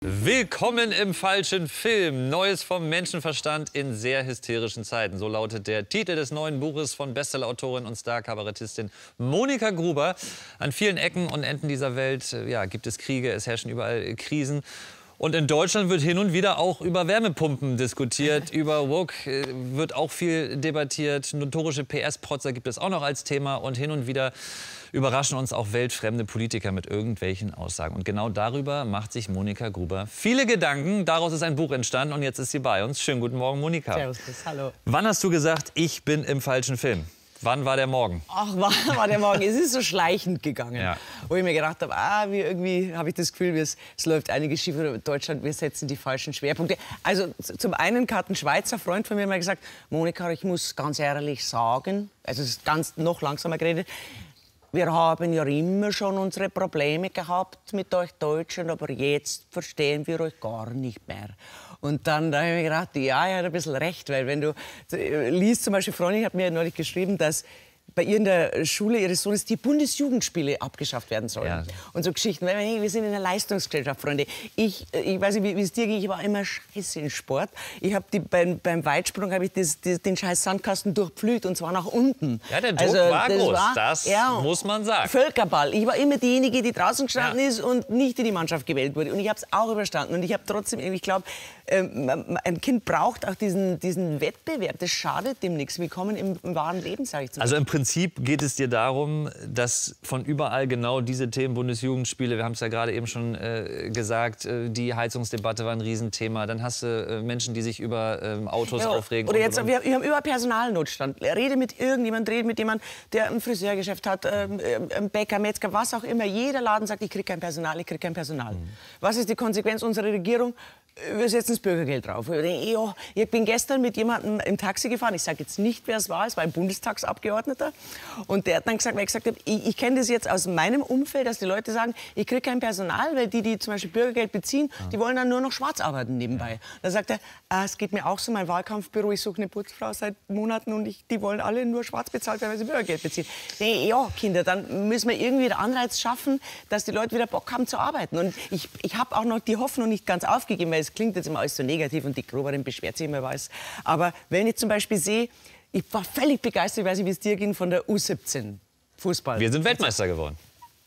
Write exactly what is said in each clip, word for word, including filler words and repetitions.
Willkommen im falschen Film. Neues vom Menschenverstand in sehr hysterischen Zeiten. So lautet der Titel des neuen Buches von Bestsellerautorin und Star-Kabarettistin Monika Gruber. An vielen Ecken und Enden dieser Welt ja, gibt es Kriege, es herrschen überall Krisen. Und in Deutschland wird hin und wieder auch über Wärmepumpen diskutiert, über Woke äh, wird auch viel debattiert. Notorische P S-Protzer gibt es auch noch als Thema. Und hin und wieder überraschen uns auch weltfremde Politiker mit irgendwelchen Aussagen. Und genau darüber macht sich Monika Gruber viele Gedanken. Daraus ist ein Buch entstanden und jetzt ist sie bei uns. Schönen guten Morgen, Monika. Servus, hallo. Wann hast du gesagt, ich bin im falschen Film? Wann war der Morgen? Ach, wann war der Morgen? Es ist so schleichend gegangen. Ja. Wo ich mir gedacht habe, ah, wie irgendwie habe ich das Gefühl, es, es läuft einiges schief in Deutschland, wir setzen die falschen Schwerpunkte. Also zum einen hat ein Schweizer Freund von mir mal gesagt, Monika, ich muss ganz ehrlich sagen, also es ist ganz noch langsamer geredet, wir haben ja immer schon unsere Probleme gehabt mit euch Deutschen, aber jetzt verstehen wir euch gar nicht mehr. Und dann da habe ich mir gedacht, ja, er hat ein bisschen recht, weil wenn du liest, zum Beispiel Freundin hat mir neulich geschrieben, dass bei ihr in der Schule ihres Sohnes die Bundesjugendspiele abgeschafft werden sollen. Ja. Und so Geschichten. Weil, hey, wir sind in einer Leistungsgesellschaft, Freunde. Ich, ich weiß nicht, wie es dir ging, ich war immer scheiße in Sport. Ich habe beim, beim Weitsprung habe ich das, das, den scheiß Sandkasten durchpflügt und zwar nach unten. Ja, der Druck also, war das groß, war, das ja, muss man sagen. Völkerball. Ich war immer diejenige, die draußen gestanden ja. ist und nicht in die Mannschaft gewählt wurde. Und ich habe es auch überstanden. Und ich habe trotzdem, ich glaube, ähm, ein Kind braucht auch diesen, diesen Wettbewerb. Das schadet dem nichts. Willkommen im, im wahren Leben, sage ich zum Also im Prinzip geht es dir darum, dass von überall genau diese Themen, Bundesjugendspiele, wir haben es ja gerade eben schon äh, gesagt, äh, die Heizungsdebatte war ein Riesenthema. Dann hast du äh, Menschen, die sich über äh, Autos ja, aufregen. Oder und, jetzt, und, und. Wir, wir haben überall Personalnotstand. Rede mit irgendjemandem, rede mit jemandem, der ein Friseurgeschäft hat, ähm, ein Bäcker, Metzger, was auch immer. Jeder Laden sagt, ich kriege kein Personal, ich kriege kein Personal. Mhm. Was ist die Konsequenz unserer Regierung? Wir setzen das Bürgergeld drauf. Ich bin gestern mit jemandem im Taxi gefahren. Ich sage jetzt nicht, wer es war. Es war ein Bundestagsabgeordneter. Und der hat dann gesagt, weil ich gesagt habe, ich, ich kenne das jetzt aus meinem Umfeld, dass die Leute sagen, ich kriege kein Personal, weil die, die zum Beispiel Bürgergeld beziehen, ja. die wollen dann nur noch schwarz arbeiten nebenbei. Ja. Da sagt er, ah, es geht mir auch so, mein Wahlkampfbüro, ich suche eine Putzfrau seit Monaten und ich, die wollen alle nur schwarz bezahlt werden, weil sie Bürgergeld beziehen. Nee, ja, Kinder, dann müssen wir irgendwie den Anreiz schaffen, dass die Leute wieder Bock haben zu arbeiten. Und ich, ich habe auch noch die Hoffnung nicht ganz aufgegeben, weil es klingt jetzt immer alles so negativ und die Gruberin beschwert sich immer, weiß. Aber wenn ich zum Beispiel sehe, ich war völlig begeistert, ich weiß nicht, wie es dir ging, von der U siebzehn Fußball. Wir sind Weltmeister geworden.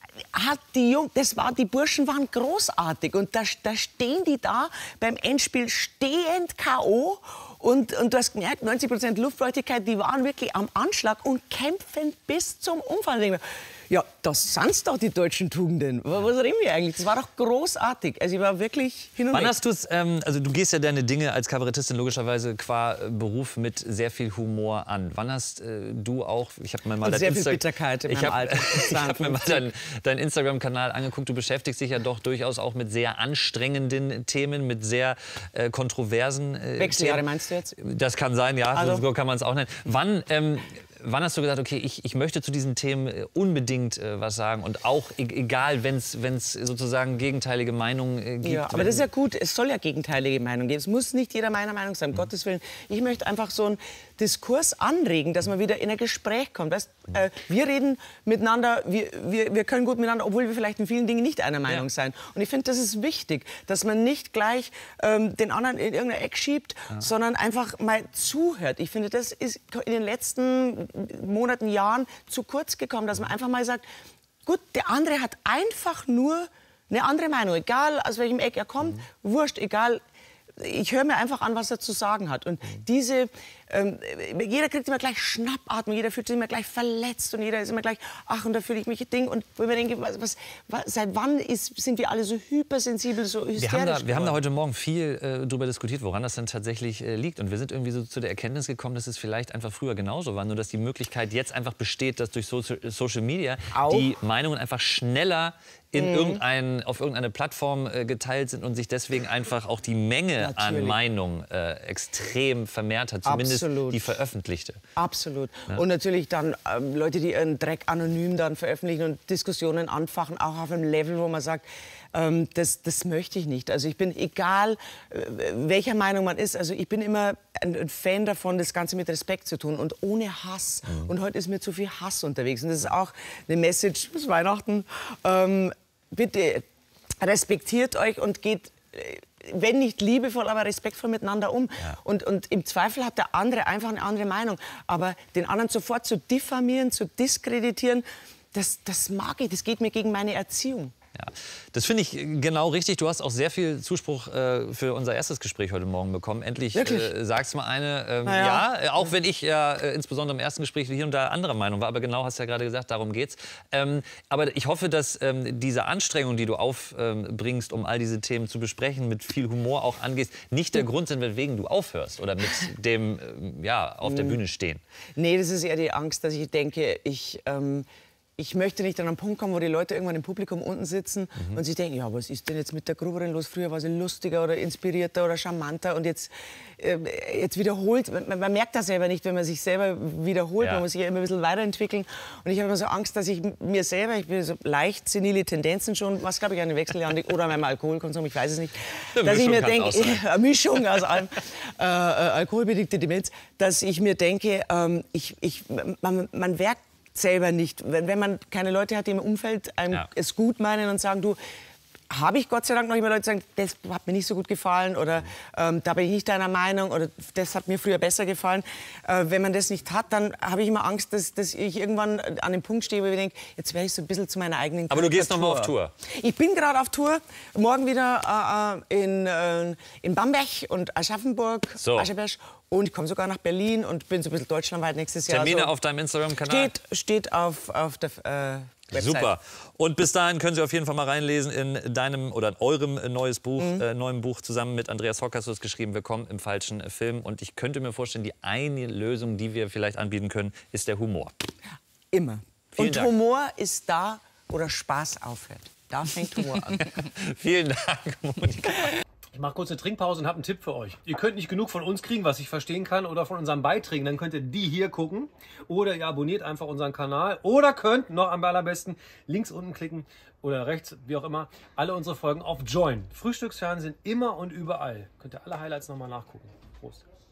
Hat die Jung, das war, die Burschen waren großartig und da, da stehen die da beim Endspiel stehend K O und, und du hast gemerkt, neunzig Prozent Luftfeuchtigkeit, die waren wirklich am Anschlag und kämpfen bis zum Umfallen. Ja, das sind doch die deutschen Tugenden. Was reden wir eigentlich? Das war doch großartig. Also ich war wirklich hin und Wann weg. hast du es, ähm, also du gehst ja deine Dinge als Kabarettistin logischerweise qua Beruf mit sehr viel Humor an. Wann hast äh, du auch, ich habe mir mal dein sehr viel Insta Bitterkeit in ich meinem hab, Alter. ich habe mir mal deinen dein Instagram-Kanal angeguckt. Du beschäftigst dich ja doch durchaus auch mit sehr anstrengenden Themen, mit sehr äh, kontroversen äh, Wechseljahre Themen. meinst du jetzt? Das kann sein, ja, also, so kann man es auch nennen. Wann... Ähm, Wann hast du gesagt, okay, ich, ich möchte zu diesen Themen unbedingt äh, was sagen und auch e egal, wenn es sozusagen gegenteilige Meinungen äh, gibt? Ja, aber das ist ja gut, es soll ja gegenteilige Meinungen geben. Es muss nicht jeder meiner Meinung sein, um mhm. Gottes Willen. Ich möchte einfach so einen Diskurs anregen, dass man wieder in ein Gespräch kommt. Weißt, äh, wir reden miteinander, wir, wir, wir können gut miteinander, obwohl wir vielleicht in vielen Dingen nicht einer Meinung ja. sein. Und ich finde, das ist wichtig, dass man nicht gleich ähm, den anderen in irgendein Eck schiebt, ja. sondern einfach mal zuhört. Ich finde, das ist in den letzten Monaten, Jahren zu kurz gekommen, dass man einfach mal sagt, gut, der andere hat einfach nur eine andere Meinung, egal aus welchem Eck er kommt, mhm. wurscht, egal, ich höre mir einfach an, was er zu sagen hat. Und mhm. diese, ähm, jeder kriegt immer gleich Schnappatmung, jeder fühlt sich immer gleich verletzt und jeder ist immer gleich, ach, und da fühle ich mich ein Ding. Und wo ich mir denke, was, was, was, seit wann ist, sind wir alle so hypersensibel, so hysterisch wir haben, da, wir geworden? haben da heute Morgen viel äh, darüber diskutiert, woran das dann tatsächlich äh, liegt. Und wir sind irgendwie so zu der Erkenntnis gekommen, dass es vielleicht einfach früher genauso war. Nur, dass die Möglichkeit jetzt einfach besteht, dass durch so Social Media Auch. die Meinungen einfach schneller in mhm. irgendein, auf irgendeine Plattform äh, geteilt sind und sich deswegen einfach auch die Menge Natürlich. an Meinungen äh, extrem vermehrt hat, zumindest Absolut. die veröffentlichte. Absolut. Ja? Und natürlich dann ähm, Leute, die ihren Dreck anonym dann veröffentlichen und Diskussionen anfachen, auch auf einem Level, wo man sagt, ähm, das, das möchte ich nicht. Also ich bin, egal äh, welcher Meinung man ist, also ich bin immer ein, ein Fan davon, das Ganze mit Respekt zu tun und ohne Hass. Mhm. Und heute ist mir zu viel Hass unterwegs. Und das ist auch eine Message bis Weihnachten. Ähm, bitte respektiert euch und geht wenn nicht liebevoll, aber respektvoll miteinander um. Ja. Und, und im Zweifel hat der andere einfach eine andere Meinung. Aber den anderen sofort zu diffamieren, zu diskreditieren, das, das mag ich, das geht mir gegen meine Erziehung. Ja, das finde ich genau richtig. Du hast auch sehr viel Zuspruch äh, für unser erstes Gespräch heute Morgen bekommen. Endlich äh, sagst mal eine, ähm, naja. ja, auch wenn ich ja äh, insbesondere im ersten Gespräch hier und da anderer Meinung war, aber genau hast du ja gerade gesagt, darum geht's. Ähm, aber ich hoffe, dass ähm, diese Anstrengung, die du aufbringst, ähm, um all diese Themen zu besprechen, mit viel Humor auch angehst, nicht der Grund sind, weswegen du aufhörst oder mit dem ähm, ja, auf der Bühne stehen. Nee, das ist eher die Angst, dass ich denke, ich... Ähm Ich möchte nicht an einen Punkt kommen, wo die Leute irgendwann im Publikum unten sitzen mhm. und sich denken, ja, was ist denn jetzt mit der Gruberin los? Früher war sie lustiger oder inspirierter oder charmanter und jetzt, äh, jetzt wiederholt. Man, man merkt das selber nicht, wenn man sich selber wiederholt. Ja. Man muss sich ja immer ein bisschen weiterentwickeln. Und ich habe immer so Angst, dass ich mir selber, ich bin so leicht senile Tendenzen schon, was glaube ich an den Wechseljahren liegt, oder an meinem Alkoholkonsum, ich weiß es nicht. Eine dass Mischung ich mir denke, eine Mischung aus allem, äh, äh, alkoholbedingte Demenz, dass ich mir denke, ähm, ich, ich, man, man werkt selber nicht. Wenn, wenn man keine Leute hat, die im Umfeld einem ja. es gut meinen und sagen, du, habe ich Gott sei Dank noch immer Leute, die sagen, das hat mir nicht so gut gefallen oder ähm, da bin ich nicht deiner Meinung oder das hat mir früher besser gefallen. Äh, wenn man das nicht hat, dann habe ich immer Angst, dass, dass ich irgendwann an dem Punkt stehe, wo ich denke, jetzt werde ich so ein bisschen zu meiner eigenen Aber du gehst noch mal auf Tour? Ich bin gerade auf Tour. Morgen wieder äh, in, äh, in Bamberg und Aschaffenburg, so. Ascheberg. Und ich komme sogar nach Berlin und bin so ein bisschen deutschlandweit nächstes Jahr. Termine so. auf deinem Instagram-Kanal? Steht, steht auf, auf der äh, Website. Super. Und bis dahin können Sie auf jeden Fall mal reinlesen in deinem oder in eurem neues Buch, mhm. äh, neuen Buch zusammen mit Andreas Hock hast du es geschrieben, Willkommen im falschen Film. Und ich könnte mir vorstellen, die eine Lösung, die wir vielleicht anbieten können, ist der Humor. Immer. Vielen Und Dank. Humor ist da, wo der Spaß aufhört. Da fängt Humor an. Vielen Dank, Monika. Ich mache kurz eine Trinkpause und habe einen Tipp für euch. Ihr könnt nicht genug von uns kriegen, was ich verstehen kann, oder von unseren Beiträgen. Dann könnt ihr die hier gucken. Oder ihr abonniert einfach unseren Kanal. Oder könnt, noch am allerbesten, links unten klicken oder rechts, wie auch immer, alle unsere Folgen auf Join. Frühstücksfernsehen immer und überall. Könnt ihr alle Highlights nochmal nachgucken. Prost.